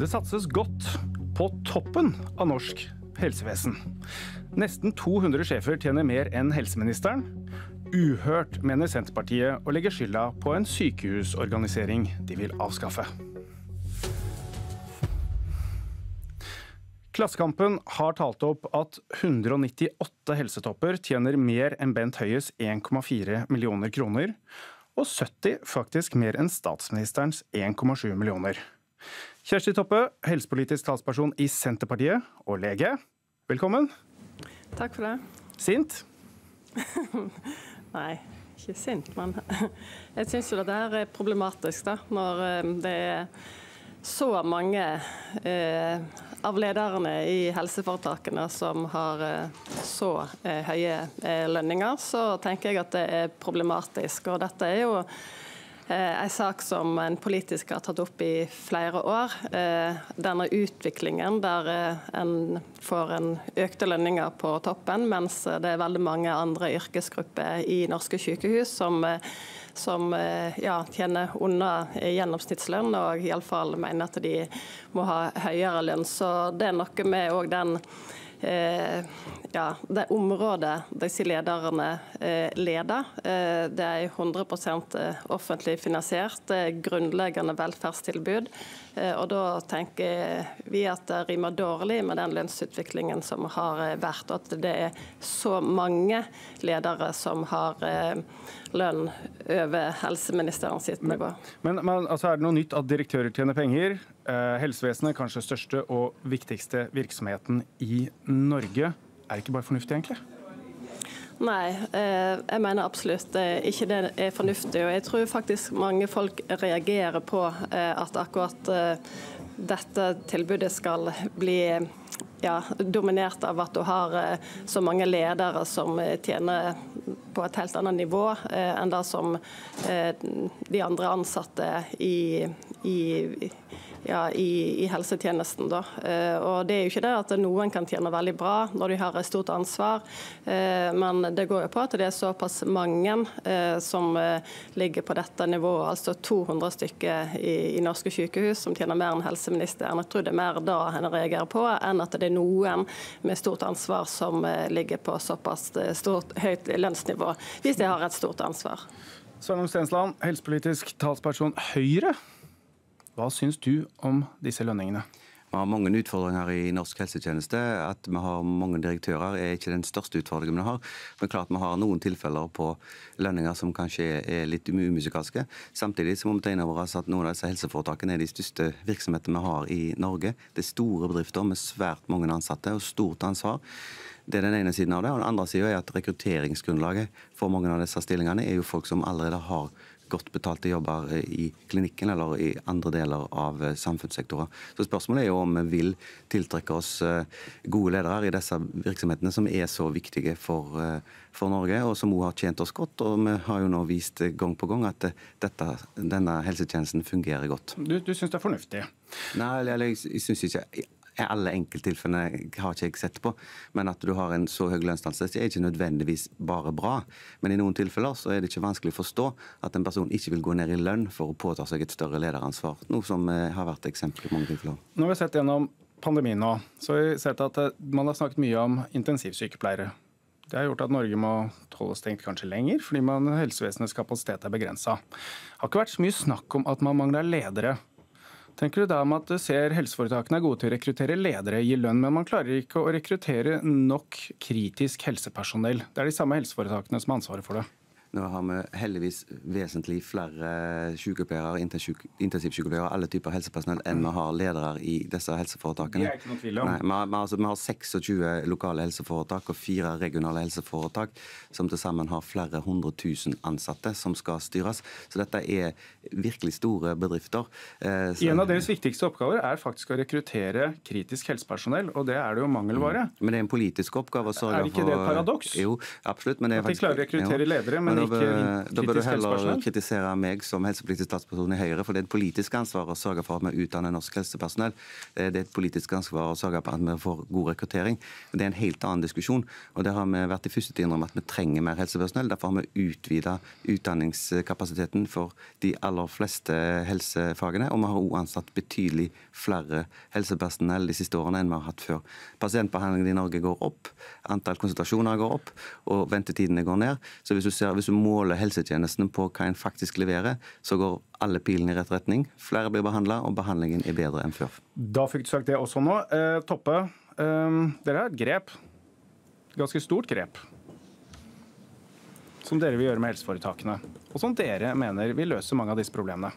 Det satses godt på toppen av norsk helsevesen. Nesten 200 sjefer tjener mer enn helseministeren. Uhørt, mener Senterpartiet, å legge skylda på en sykehusorganisering de vil avskaffe. Klassekampen har talt opp at 198 helsetopper tjener mer enn Bent Høies 1,4 millioner kroner, og 70 faktisk mer enn statsministerens 1,7 millioner. Kjersti Toppe, helsepolitisk talsperson i Senterpartiet og lege. Velkommen. Takk for det. Sint? Nei, ikke sint, men jeg synes jo det er problematisk da, når det er så mange av lederne i helseforetakene som har så høye lønninger, så tenker jeg at det er problematisk. Og dette er jo en sak som en politisk har tatt opp i flere år. Denne utviklingen der en får en økte lønninger på toppen, mens det er veldig mange andre yrkesgrupper i norske sykehus som tjener under gjennomsnittslønn, og i alle fall mener at de må ha høyere lønn. Så det er noe med også det området disse lederne leder. Det er 100% offentlig finansiert, grunnleggende velferdstilbud. Og da tenker vi at det rimer dårlig med den lønnsutviklingen som har vært, og at det er så mange ledere som har lønn over helseministeren sitt nivå. Men altså, er det noe nytt at direktører tjener penger? Helsevesenet, kanskje største og viktigste virksomheten i Norge. Er det ikke bare fornuftig, egentlig? Nei, jeg mener absolutt ikke det er fornuftig, og jeg tror faktisk mange folk reagerer på at akkurat dette tilbudet skal bli dominert av at du har så mange ledere som tjener på et helt annet nivå enn det som de andre ansatte i helsetjenesten. Da. Og det er jo ikke det at noen kan tjene veldig bra når de har et stort ansvar, men det går jo på at det er såpass mange som ligger på dette nivået, altså 200 stykker i norske sykehus som tjener mer enn helseministeren. Jeg tror det er mer da en reagerer på, enn at det er noen med stort ansvar som ligger på såpass høyt lønnsnivå, hvis de har et stort ansvar. Sveinung Stensland, helsepolitisk talsperson Høyre. Hva syns du om disse lønningene? Vi har mange utfordringer i norsk helsetjeneste. At vi har mange direktører er ikke den største utfordringen vi har. Men klart vi har noen tilfeller på lønninger som kanskje er litt umusikalske. Samtidig så må vi ta inn over oss at noen av disse helseforetakene er de største virksomhetene vi har i Norge. Det er store bedrifter med svært mange ansatte og stort ansvar. Det er den ene siden av det. Og den andre siden er at rekrutteringsgrunnlaget for mange av disse stillingene er jo folk som allerede har godt betalte jobber i klinikken eller i andre deler av samfunnssektorer. Så spørsmålet er jo om vi vil tiltrekke oss gode ledere i disse virksomhetene som er så viktige for Norge, og som også har tjent oss godt. Og vi har jo nå vist gang på gang at denne helsetjenesten fungerer godt. Du syns det er fornuftig? Nei, jeg syns ikke alle enkelttilfellene har ikke jeg sett på, men at du har en så høy lønnsdannelse er ikke nødvendigvis bare bra. Men i noen tilfeller så er det ikke vanskelig å forstå at en person ikke vil gå ned i lønn for å påta seg et større lederansvar, noe som har vært eksempel i mange tilfeller. Nå har vi sett gjennom pandemien nå, så har vi sett at man har snakket mye om intensivsykepleiere. Det har gjort at Norge må holde stengt kanskje lenger, fordi helsevesenets kapasitet er begrenset. Det har ikke vært så mye snakk om at man mangler ledere. Tenker du da om at du ser helseforetakene er gode til å rekruttere ledere i lønn, men man klarer ikke å rekruttere nok kritisk helsepersonell? Det er de samme helseforetakene som har ansvaret for det. Nå har vi heldigvis vesentlig flere sykepleiere, intensivsykepleiere, alle typer helsepersonell enn vi har ledere i disse helseforetakene. Det er ikke noe tvil om. Nei, vi har 26 lokale helseforetak og 4 regionale helseforetak som til sammen har flere 100 000 ansatte som skal styres. Så dette er virkelig store bedrifter. En av deres viktigste oppgaver er faktisk å rekruttere kritisk helsepersonell, og det er det jo mangelvare. Men det er en politisk oppgave å sørge for... Er ikke det et paradoks? Jo, absolutt. Men det er at de klarer å rekruttere ledere, men ikke Da bør du kritisk heller helsepersonell? kritisere meg som helsepolitisk statsperson i Høyre, for det er et politisk ansvar å sørge for at vi utdanner norsk helsepersonell. Det er et politisk ansvar å sørge for at vi får god rekruttering. Men det er en helt annen diskusjon, og der har vi vært i første tid om at vi trenger mer helsepersonell. Derfor har vi utvidet utdanningskapasiteten for de aller fleste helsefagene, og vi har også ansatt betydelig flere helsepersonell de siste årene enn vi har hatt før. Pasientbehandlingen i Norge går opp, antall konsultasjoner går opp, og ventetidene går ned. Så hvis du måler helsetjenesten på hva en faktisk leverer, så går alle pilene i rett retning. Flere blir behandlet, og behandlingen er bedre enn før. Da fikk du sagt det også nå. Toppe, dere har et grep, ganske stort grep, som dere vil gjøre med helseforetakene, og som dere mener vil løse mange av disse problemene.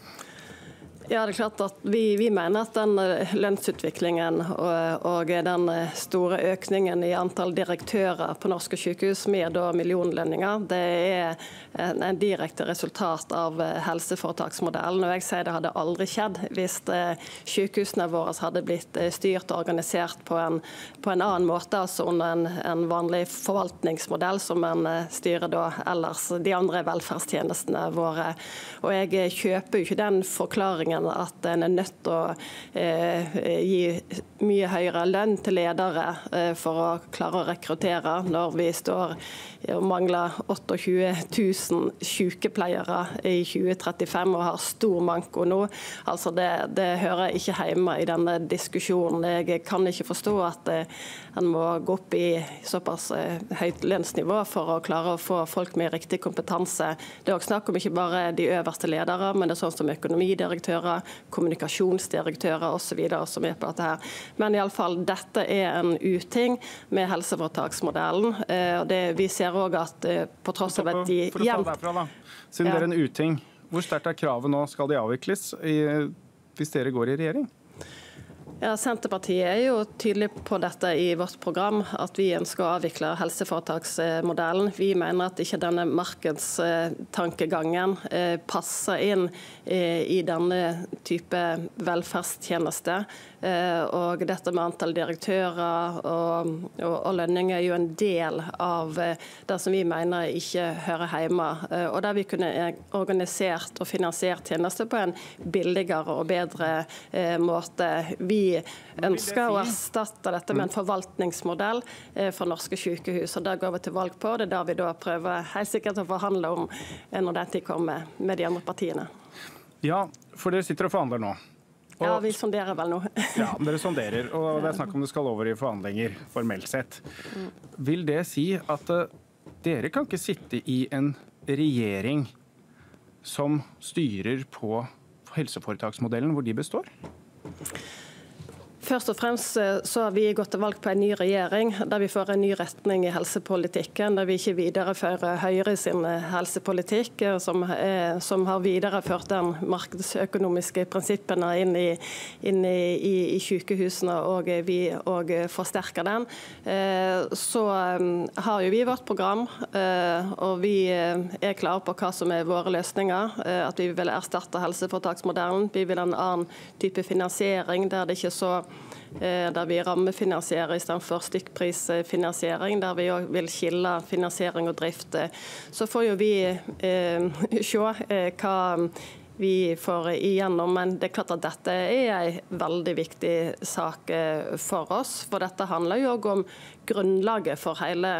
Ja, det er klart at vi mener at den lønnsutviklingen og den store økningen i antall direktører på norske sykehus med millionlønninger, det er en direkte resultat av helseforetaksmodellen. Og jeg sier det hadde aldri skjedd hvis sykehusene våre hadde blitt styrt og organisert på en annen måte, altså under en vanlig forvaltningsmodell som en styrer da ellers de andre velferdstjenestene våre. Og jeg kjøper jo ikke den forklaringen at en er nødt til å gi mye høyere lønn til ledere for å klare å rekruttere når vi står og mangler 28 000 sykepleiere i 2035 og har stor manko nå. Altså det hører ikke hjemme i denne diskusjonen. Jeg kan ikke forstå at en må gå opp i såpass høyt lønnsnivå for å klare å få folk med riktig kompetanse. Det er også snakk om ikke bare de øverste ledere, men det er sånn som økonomidirektører, kommunikasjonsdirektører osv. som er på dette her. Men i alle fall, dette er en uting med helseforetaksmodellen. Og vi ser også at på tross av at de For å ta derfra da, siden det er en uting, hvor sterkt er kravet nå? Skal de avvikles hvis dere går i regjering? Ja, Senterpartiet er jo tydelig på dette i vårt program, at vi ønsker å avvikle helseforetaksmodellen. Vi mener at ikke denne markedstankegangen passer inn i denne type velferdstjeneste. Og dette med antall direktører og lønninger er jo en del av det som vi mener ikke hører hjemme. Og der vi kunne organisert og finansiert tjenester på en billigere og bedre måte. Vi ønsker å erstatte dette med en forvaltningsmodell for norske sykehus. Og det går vi til valg på. Det er det vi da prøver helt sikkert å forhandle om når den tid kommer med de andre partiene. Ja, for dere sitter og forhandler nå. Ja, vi sonderer vel nå. Ja, dere sonderer, og det er snakk om det skal over i forhandlinger, formelt sett. Vil det si at dere kan ikke sitte i en regjering som styrer på helseforetaksmodellen hvor de består? Først og fremst så har vi gått til valg på en ny regjering, der vi får en ny retning i helsepolitikken, der vi ikke viderefører Høyre sin helsepolitikk, som har videreført den markedsøkonomiske prinsippene inn i sykehusene, og vi forsterker den. Så har jo vi vårt program, og vi er klare på hva som er våre løsninger, at vi vil erstatte helseforetaksmodellen, vi vil ha en annen type finansiering, der det ikke er så der vi rammefinansierer i stedet for stykkprisfinansiering, der vi også vil skille finansiering og drift. Så får jo vi se hva vi får igjennom, men det er klart at dette er en veldig viktig sak for oss, for dette handler jo også om grunnlaget for hele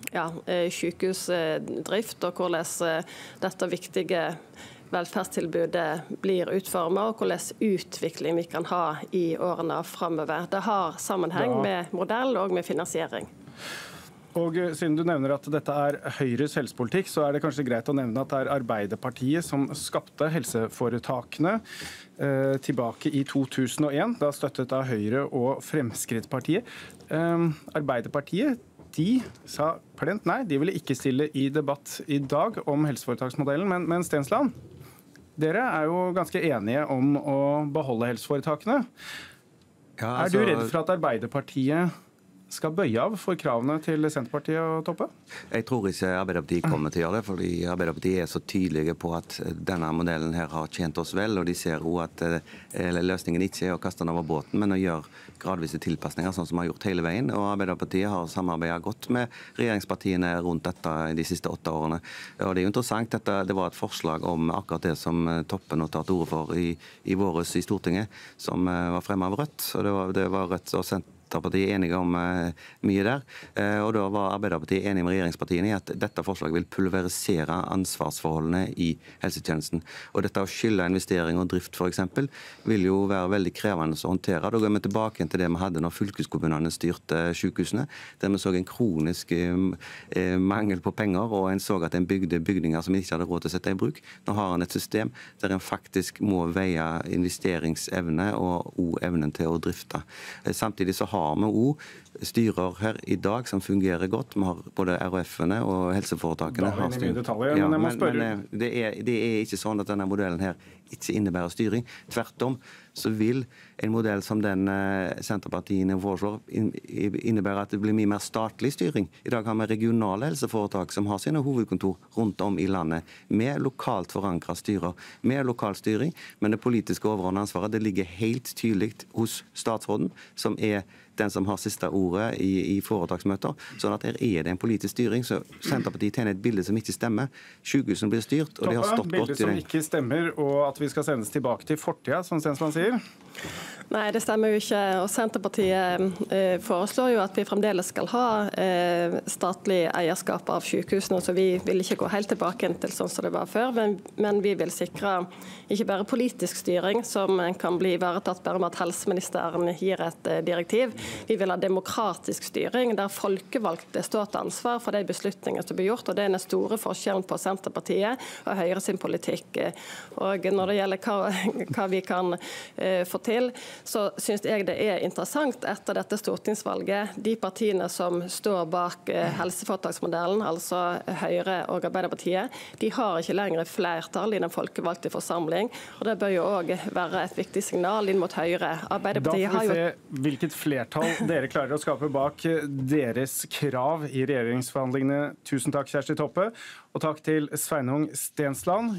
sykehusdrift, og hvordan dette viktige velferdstilbudet blir utformet, og hvordan utvikling vi kan ha i årene fremover. Det har sammenheng med modell og med finansiering. Og siden du nevner at dette er Høyres helsepolitikk, så er det kanskje greit å nevne at det er Arbeiderpartiet som skapte helseforetakene tilbake i 2001, da støttet av Høyre og Fremskrittspartiet. Arbeiderpartiet de sa plent nei, de ville ikke stille i debatt i dag om helseforetaksmodellen, men Stensland, dere er jo ganske enige om å beholde helseforetakene. Ja, Er du redd for at Arbeiderpartiet skal bøye av for kravene til Senterpartiet og Toppe? Jeg tror ikke Arbeiderpartiet kommer til å gjøre det, fordi Arbeiderpartiet er så tydelige på at denne modellen her har tjent oss vel, og de ser også at løsningen ikke er å kaste den over båten, men å gjøre gradvise tilpasninger, sånn som vi har gjort hele veien. Og Arbeiderpartiet har samarbeidet godt med regjeringspartiene rundt dette de siste 8 årene. Og det er jo interessant at det var et forslag om akkurat det som Toppe nå tar til orde for i våres i Stortinget, som var fremme av Rødt. Og det var Rødt og Senterpartiet enige om mye der, og da var Arbeiderpartiet enig med regjeringspartiene i at dette forslaget vil pulverisere ansvarsforholdene i helsetjenesten. Og dette å skille investering og drift for eksempel, vil jo være veldig krevende å håndtere. Da går vi tilbake til det vi hadde når fylkeskommunene styrte sykehusene, der vi så en kronisk mangel på penger, og en så at en bygde bygninger som ikke hadde råd til å sette i bruk. Nå har en et system der en faktisk må veie investeringsevne og evnen til å drifte. Samtidig så har vi også styrer her i dag som fungerer godt. Vi har både RHF-ene og helseforetakene. Da er vi inne i detaljer, men jeg må spørre. Men det er ikke sånn at denne modellen her ikke innebærer styring. Tvert om så vil en modell som den Senterpartiene foreslår innebære at det blir mye mer statlig styring. I dag har vi regionale helseforetak som har sine hovedkontor rundt om i landet, med lokalt forankret styrer, med lokal styring, men det politiske overordnede ansvaret det ligger helt tydelig hos statsråden, som er den som har siste ordet i foretaksmøter. Sånn at her er det en politisk styring, så Senterpartiet tegner et bilde som ikke stemmer. Sykehusene blir styrt, og de har stått godt i det. Bilde som ikke stemmer, og at vi skal sendes tilbake til fortida, som Stensland sier? Nei, det stemmer jo ikke. Og Senterpartiet foreslår jo at vi fremdeles skal ha statlig eierskap av sykehusene, så vi vil ikke gå helt tilbake til sånn som det var før, men vi vil sikre ikke bare politisk styring, som kan bli ivaretatt bare med at helseministeren gir et direktiv. Vi vil ha demokratisk styring, der folkevalgte står til ansvar for de beslutninger som blir gjort, og det er den store forskjellen på Senterpartiet og Høyre sin politikk. Og når det gjelder hva vi kan få til, så synes jeg det er interessant etter dette stortingsvalget. De partiene som står bak helseforetaksmodellen, altså Høyre og Arbeiderpartiet, de har ikke lenger flertall i den folkevalgte forsamling, og det bør jo også være et viktig signal inn mot Høyre. Arbeiderpartiet da får vi se hvilket flertall dere klarer å skape bak deres krav i regjeringsforhandlingene. Tusen takk, Kjersti Toppe, og takk til Sveinung Stensland.